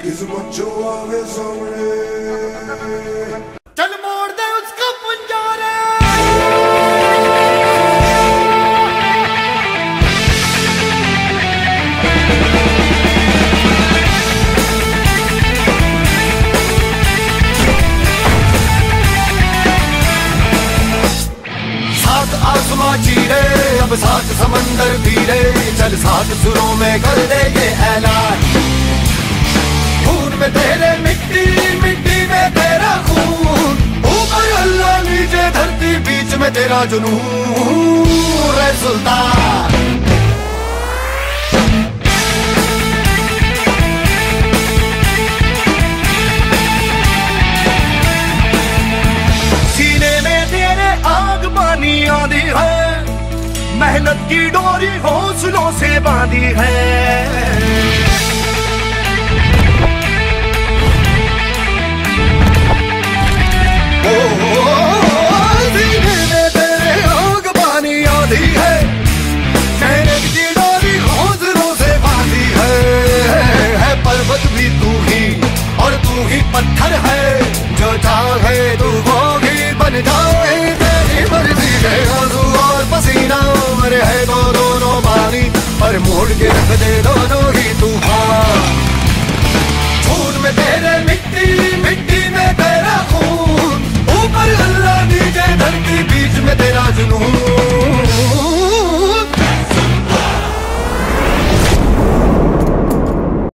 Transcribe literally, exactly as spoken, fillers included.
किस्मत जो आवे सामने चल मोड़ दे उसका पंजारे। सात आसमां चीरे अब सात समंदर पीरे, चल सात सुरों में कर दे ये ऐलान। खून में तेरे मिट्टी मिट्टी में तेरा खून, ऊपर अल्लाह नीचे धरती बीच में तेरा जुनून रे सुल्तान। सीने में तेरे आग पानी आंधी है, मेहनत की डोरी हौसलों से बांधी है। पत्थर है जो चाहे तू वो भी बन जाए, तेरी मर्जी है। आंसू और पसीना मरे है तो दोनों पानी पर मोड़ के रख दे दो